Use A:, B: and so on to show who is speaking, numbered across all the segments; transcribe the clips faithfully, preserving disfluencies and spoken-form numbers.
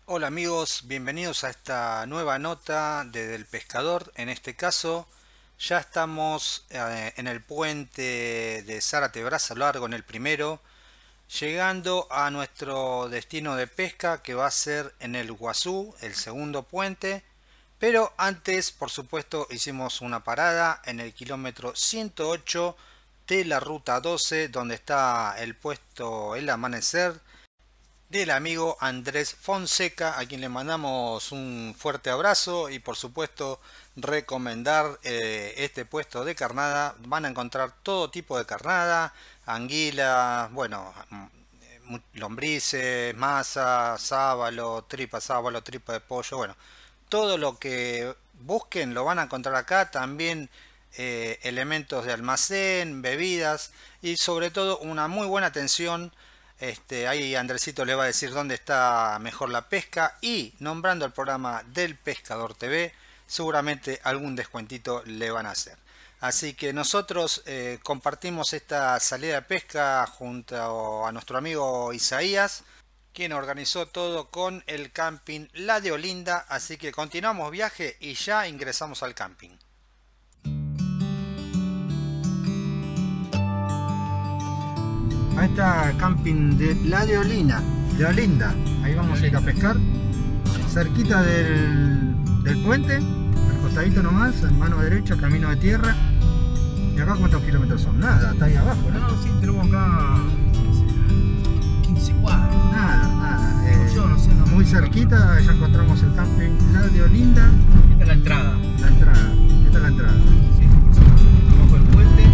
A: Hola amigos, bienvenidos a esta nueva nota desde el pescador. En este caso ya estamos eh, en el puente de Zárate Brazo Largo, en el primero, llegando a nuestro destino de pesca, que va a ser en el Guazú, el segundo puente. Pero antes, por supuesto, hicimos una parada en el kilómetro ciento ocho de la ruta doce, donde está el puesto El Amanecer del amigo Andrés Fonseca, a quien le mandamos un fuerte abrazo y por supuesto recomendar eh, este puesto de carnada. Van a encontrar todo tipo de carnada, anguila, bueno, lombrices, masa, sábalo, tripa sábalo, tripa de pollo, bueno, todo lo que busquen lo van a encontrar acá. También eh, elementos de almacén, bebidas y sobre todo una muy buena atención. Este, ahí Andresito le va a decir dónde está mejor la pesca, y nombrando el programa del Pescador T V, seguramente algún descuentito le van a hacer. Así que nosotros eh, compartimos esta salida de pesca junto a nuestro amigo Isaías, quien organizó todo con el camping La de Olinda. Así que continuamos viaje y ya ingresamos al camping. Ahí está el camping de La de Olina, de Olinda. Ahí vamos a ir a pescar, cerquita del, del puente, al costadito nomás, en mano derecha, camino de tierra. ¿Y acá cuántos kilómetros son? Nada, está ahí abajo, ¿no?
B: No, sí, tenemos acá quince cuadras.
A: Nada, nada. Eh,
B: yo no sé, no.
A: Muy cerquita, ya encontramos el camping La de Olinda.
B: Esta es la entrada.
A: La entrada, esta es la entrada.
B: Sí, abajo el puente.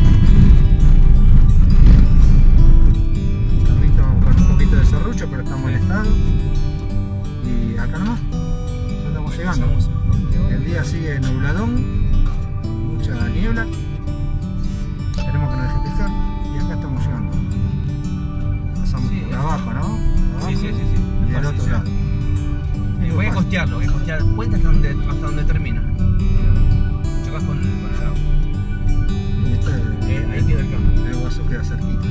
A: De serrucho, pero está en buen estado. Y acá nomás ya estamos llegando. El día sigue nubladón, mucha niebla, esperemos que nos deje pescar. Y acá estamos llegando, pasamos sí, por abajo, ¿no? Por abajo,
B: sí, sí, sí, sí.
A: Y del otro lado
B: sí, voy a costearlo, voy a costear el puente hasta donde, hasta donde termina. Chocas con, con el agua.
A: Y este, eh,
B: ahí queda el campo.
A: El Guazú queda cerquita.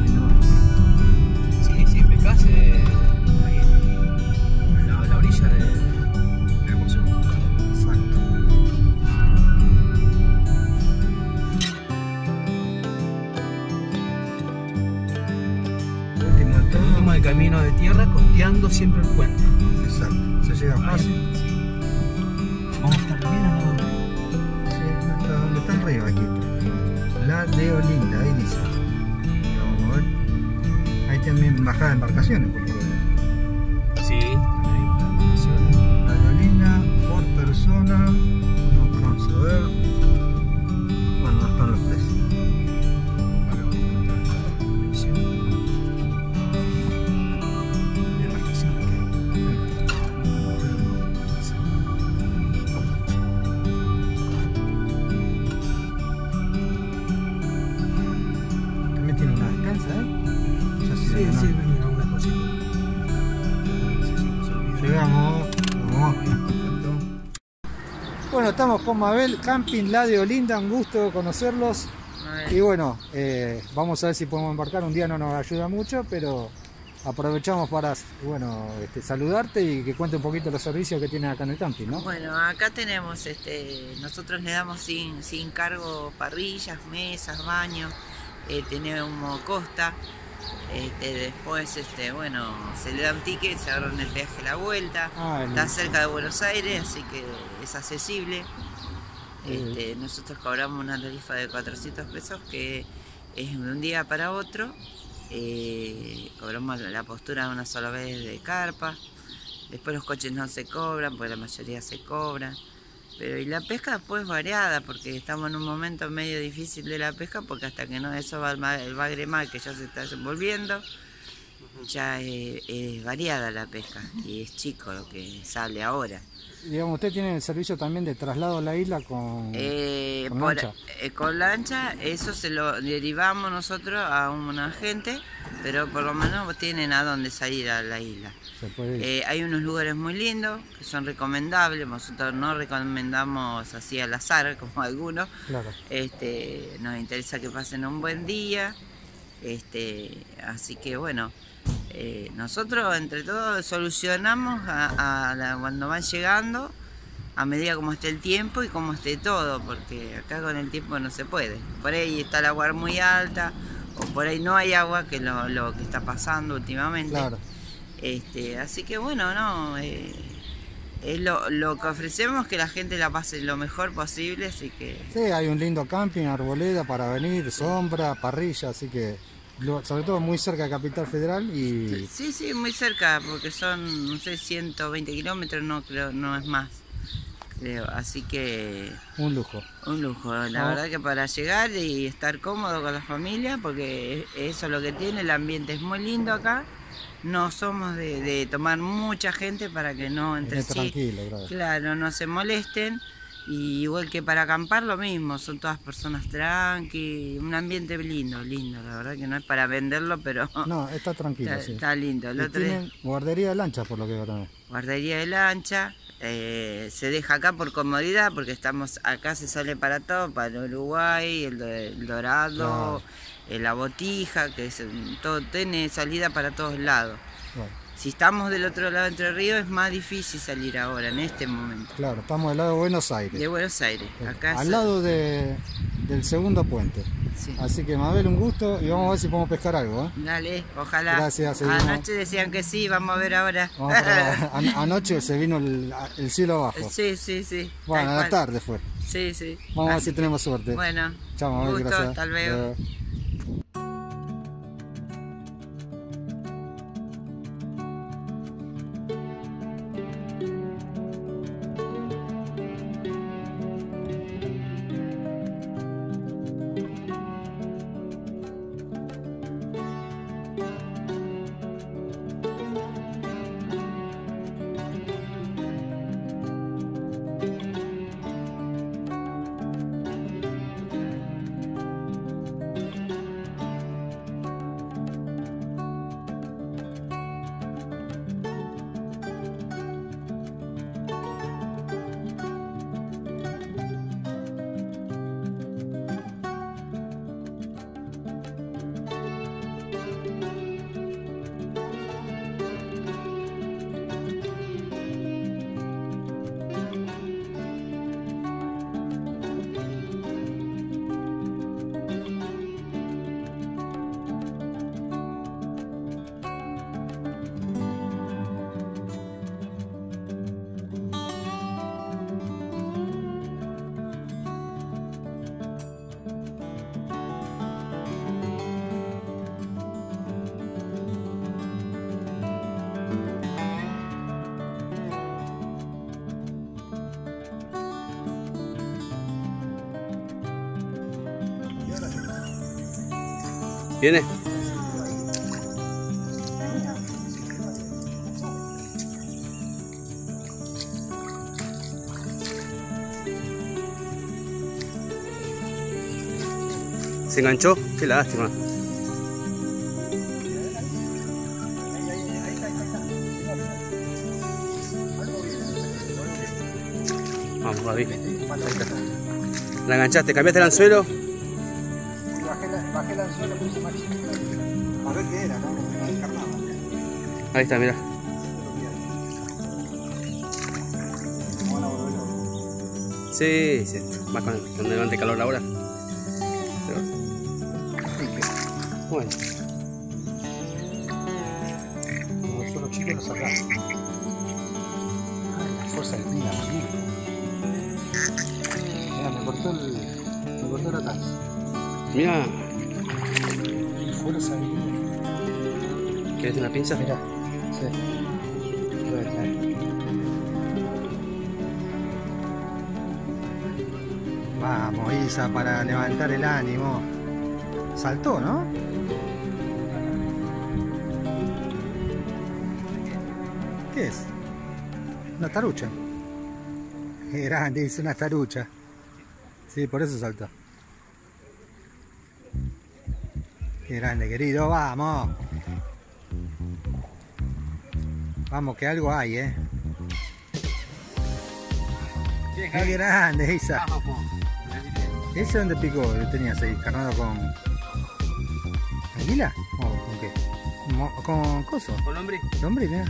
B: Pescás eh, ahí en la, la orilla de, del Guazú.
A: Exacto. El último, el
B: el último del camino de tierra, costeando siempre el puente.
A: Exacto, se llega fácil.
B: Vamos a estar bien a lado.
A: Sí, hasta donde está arriba aquí. La de Olinda, ahí dice. Vamos a ver. Ahí también bajada de embarcaciones, por lo que veo.
B: Sí, hay embarcaciones.
A: La de Olinda, por persona, no vamos a ver. Bueno, no están los precios.
B: Ahora vamos a mostrar la embarcación. La embarcación
A: También tiene una descansa, ¿eh?
B: Sí, sí, venía algunas cositas.
A: Llegamos. Vamos. Perfecto. Bueno, estamos con Mabel, Camping La de Olinda, un gusto conocerlos. Y bueno, eh, vamos a ver si podemos embarcar. Un día no nos ayuda mucho, pero aprovechamos para bueno, este, saludarte y que cuente un poquito los servicios que tienen acá en el camping, ¿no?
C: Bueno, acá tenemos, este, nosotros le damos sin, sin cargo parrillas, mesas, baños, eh, tenemos costa. Este, después, este, bueno, se le da un ticket, se agarran el viaje a la vuelta. Ah, está cerca de Buenos Aires, así que es accesible. Este, nosotros cobramos una tarifa de cuatrocientos pesos, que es de un día para otro. Eh, cobramos la postura una sola vez de carpa. Después los coches no se cobran, porque la mayoría se cobran. Pero y la pesca después es variada, porque estamos en un momento medio difícil de la pesca, porque hasta que no eso va el bagre mal, que ya se está desenvolviendo, ya es, es variada la pesca, y es chico lo que sale ahora.
A: Digamos, ¿usted tiene el servicio también de traslado a la isla con,
C: eh,
A: con
C: por,
A: lancha?
C: Eh, con lancha, eso se lo derivamos nosotros a un agente, pero por lo menos tienen a dónde salir a la isla.
A: Se puede ir.
C: Eh, hay unos lugares muy lindos que son recomendables. Nosotros no recomendamos así al azar como algunos.
A: Claro.
C: Este, nos interesa que pasen un buen día. Este, así que bueno, eh, nosotros entre todos solucionamos a, a la, cuando van llegando, a medida como esté el tiempo y como esté todo, porque acá con el tiempo no se puede. Por ahí está el agua muy alta, o por ahí no hay agua, que es lo, lo que está pasando últimamente.
D: Claro.
C: Este, así que bueno, no, eh, es lo, lo que ofrecemos, que la gente la pase lo mejor posible, así que...
D: Sí, hay un lindo camping, arboleda para venir, sombra, parrilla, así que lo, sobre todo muy cerca de Capital Federal y...
C: Sí, sí, muy cerca, porque son, no sé, ciento veinte kilómetros, no creo, no es más, creo, así que...
D: Un lujo.
C: Un lujo, la
D: No.
C: verdad que para llegar y estar cómodo con la familia, porque eso es lo que tiene, el ambiente es muy lindo acá. No somos de, de tomar mucha gente para que no entre
D: Esté
C: sí,
D: tranquilo, claro.
C: claro, no se molesten. Y igual que para acampar lo mismo, son todas personas tranqui, un ambiente lindo, lindo, la verdad que no es para venderlo, pero
D: No, está tranquilo,
C: está,
D: sí.
C: está lindo. El
D: Y
C: otro día,
D: tienen guardería de lanchas, por lo que veo también.
C: guardería de lancha, eh, se deja acá por comodidad, porque estamos acá, se sale para todo, para el Uruguay, el, el Dorado,
D: Claro.
C: eh, la Botija, que es, todo tiene salida para todos lados.
D: Bueno,
C: Si estamos del otro lado de Entre Ríos es más difícil salir ahora, en este momento.
D: claro, estamos del lado de Buenos Aires.
C: De Buenos Aires, acá
D: al
C: es-
D: lado de, del segundo puente.
C: Sí.
D: Así que Mabel, un gusto y vamos a ver si podemos pescar algo, ¿eh?
C: Dale, ojalá.
D: Gracias, seguimos.
C: Anoche decían que sí, vamos a ver ahora.
D: Vamos para- an- anoche se vino el, el cielo abajo.
C: Sí, sí, sí.
D: Bueno,
C: tal
D: a la
C: cual.
D: tarde fue.
C: Sí, sí.
D: Vamos a ver
C: Así
D: si tenemos suerte.
C: Bueno,
D: Chao, Mabel,
C: gusto,
D: gracias.
C: hasta luego.
D: Luego.
B: ¿Viene? ¿Se enganchó? Qué lástima. Vamos, Gaby. La enganchaste, cambiaste el anzuelo.
D: Bajé, la, bajé el anzuelo, puse más chiquito. A ver qué era, ¿no? La descarnaba.
B: Ahí está, mirá.
D: Vamos a volver.
B: Sí, sí. Más con cuando levante calor ahora. Pero, bueno.
D: Los anzuelos chicos los sacamos. Ay, la fuerza del pila, amigo. Mira, me cortó el. Me cortó la taza.
B: Mirá.
D: Fuerza del pila.
B: ¿Querés una pinza?
D: Mirá. Sí. A ver, a ver. Vamos, Isa, para levantar el ánimo. Saltó, ¿no? ¿Qué es? Una tarucha. Qué grande, dice una tarucha. Sí, por eso saltó. Qué grande, querido, vamos. Vamos, que algo hay, ¿eh? Qué grande, Isa. ¿Ese dónde picó? Lo tenías ahí, carnado con... ¿Anguila? ¿O con qué? Mo- ¿Con coso?
B: ¿Con lombriz?
D: ¿Lombriz, mira?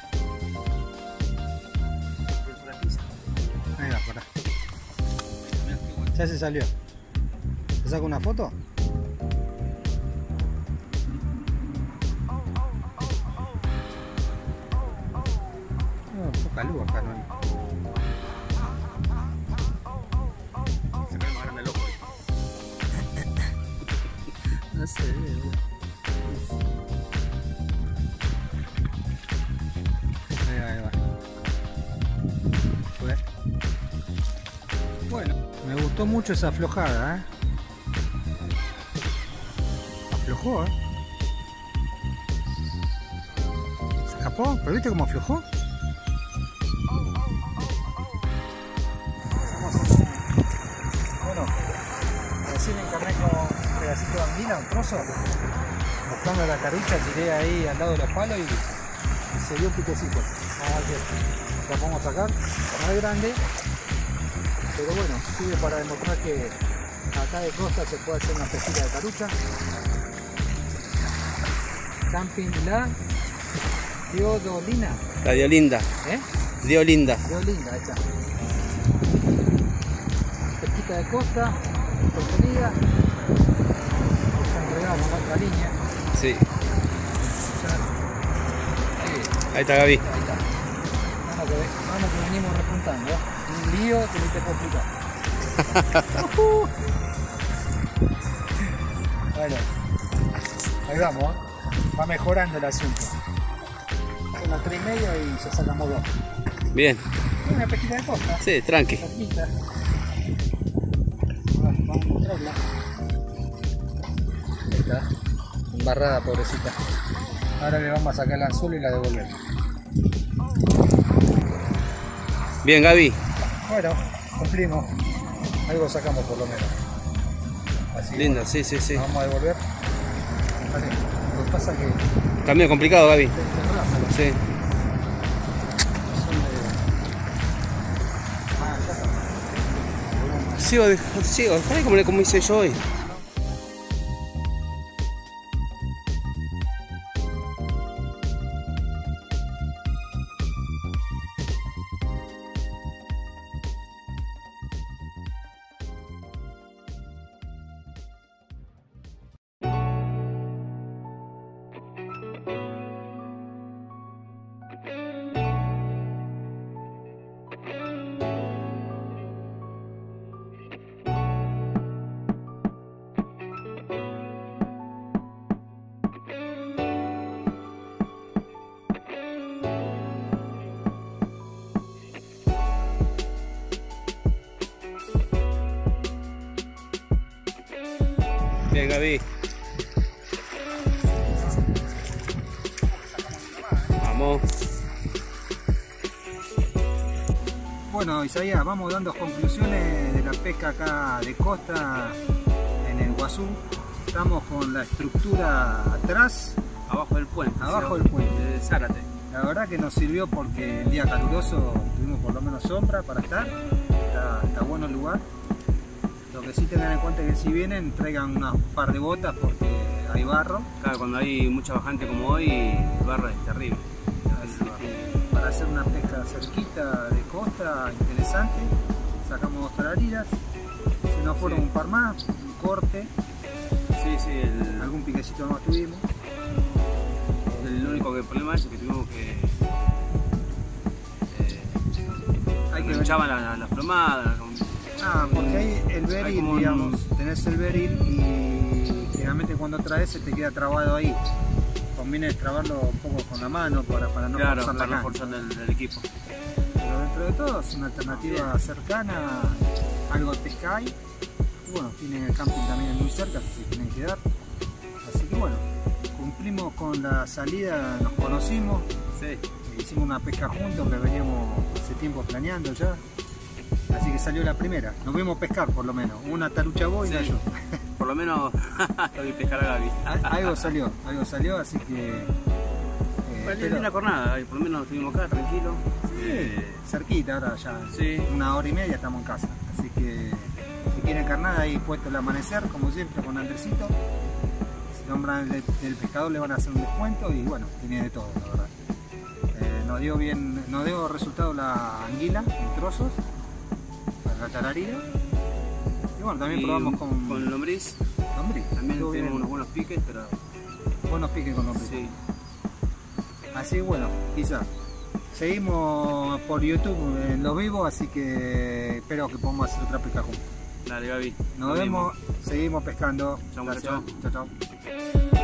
B: Por la pizza.
D: Ahí va, pará. Ya se salió. ¿Te saco una foto? No, poca luz acá, ¿no?
B: Se me va a el ojo.
C: No se ve, boludo.
D: Ahí va, ahí va. Fue. Bueno, me gustó mucho esa aflojada, ¿eh? Aflojó, ¿eh? ¿Se escapó? ¿Pero viste cómo aflojó? Bueno, recién encarné con un pedacito de anguila, un trozo. Buscando la carucha, tiré ahí al lado de los palos y, y se dio un piquecito. Vamos a ver si la podemos sacar. No es grande, pero bueno, sirve para demostrar que acá de costa se puede hacer una pesquita de carucha. Camping La Diodolina.
B: La Diolinda.
D: ¿Eh?
B: Diolinda.
D: Diolinda, ahí está. Pesquita de costa, sostenida. Enredamos en otra línea.
B: Sí.
D: Ya.
B: Ahí está Gaby.
D: Ahí está. Vamos que, vamos que venimos repuntando, ¿eh? Un lío que ni te complica. Bueno, ahí vamos, ¿eh? Va mejorando el asunto. Son las tres y media y ya sacamos dos.
B: Bien.
D: Una pesquita de costa.
B: Sí, tranqui.
D: Pesquita. Bueno, vamos a mostrarla. Ahí está. Embarrada, pobrecita. Ahora le vamos a sacar el anzuelo y la devolvemos.
B: Bien, Gaby.
D: Bueno, cumplimos. Algo sacamos por lo menos. Así
B: Linda,
D: que,
B: sí, sí, sí.
D: la vamos a devolver. Vale. Lo que pasa es que
B: Está medio complicado, Gaby.
D: te, te enrázalo.
B: Sí.
D: Son de... Ah, ya está.
B: Sigo, de- sigo. Está ahí como, le- como hice yo hoy. Bien, Gaby. Vamos.
D: Bueno, Isaías, vamos dando conclusiones de la pesca acá de costa en el Guazú. Estamos con la estructura atrás,
B: Abajo del puente.
D: Abajo
B: ¿sí?
D: del puente.
B: De Zárate.
D: la verdad que nos sirvió porque el día caluroso tuvimos por lo menos sombra para estar, está, está bueno el lugar. Lo que sí tengan en cuenta es que si vienen traigan unas par de botas porque hay barro.
B: Claro, cuando hay mucha bajante como hoy, el barro es terrible.
D: Así que para hacer una pesca cerquita de costa interesante, sacamos dos tarariras, se nos fueron
B: Sí.
D: un par más, un corte,
B: Sí, sí, el,
D: algún piquecito más tuvimos.
B: el único que el problema es que tuvimos que... Eh,
D: Hay que
B: nos
D: ver-
B: echaban las la, las plomadas. con-
D: Ah, porque ahí el
B: Hay
D: beril,
B: como un-
D: digamos, tenés el beril y generalmente cuando traes se te queda trabado ahí. Conviene trabarlo un poco con la mano para, para no
B: claro,
D: forzar la
B: para no
D: cancha.
B: forzar el, el equipo.
D: Pero dentro de todo es una alternativa
B: Bien.
D: cercana, algo de pesca hay. Y bueno, tienen el camping también muy cerca, si se quieren quedar. Así que bueno, cumplimos con la salida, nos conocimos,
B: Sí.
D: hicimos una pesca juntos que veníamos hace tiempo planeando ya. Así que salió la primera, nos vimos pescar por lo menos, una tarucha vos y
B: Sí.
D: una yo.
B: Por lo menos lo vi pescar a Gaby.
D: Al- algo salió, algo salió, así que... eh,
B: Fue
D: pero-
B: linda jornada, y por lo menos estuvimos acá tranquilos.
D: sí,
B: Eh,
D: cerquita, ahora ya
B: sí.
D: una hora y media estamos en casa. Así que si quieren carnada ahí puesto el amanecer, como siempre con Andresito. nombran el, el pescador le van a hacer un descuento y bueno, tiene de todo, la verdad. Eh, nos dio bien, nos dio resultado la anguila en trozos, la tararía. Y bueno, también
B: y
D: probamos con,
B: con lombriz.
D: lombriz.
B: También
D: Estuvo
B: tenemos
D: bien.
B: unos buenos piques, pero
D: Buenos piques con lombriz.
B: sí.
D: Así bueno, quizá. Seguimos por YouTube en los vivos, así que espero que podamos hacer otra pesca juntos.
B: Dale, Gaby.
D: Nos vemos, seguimos pescando.
B: Chau,
D: Gracias.
B: muchachos.
D: Chao, chao.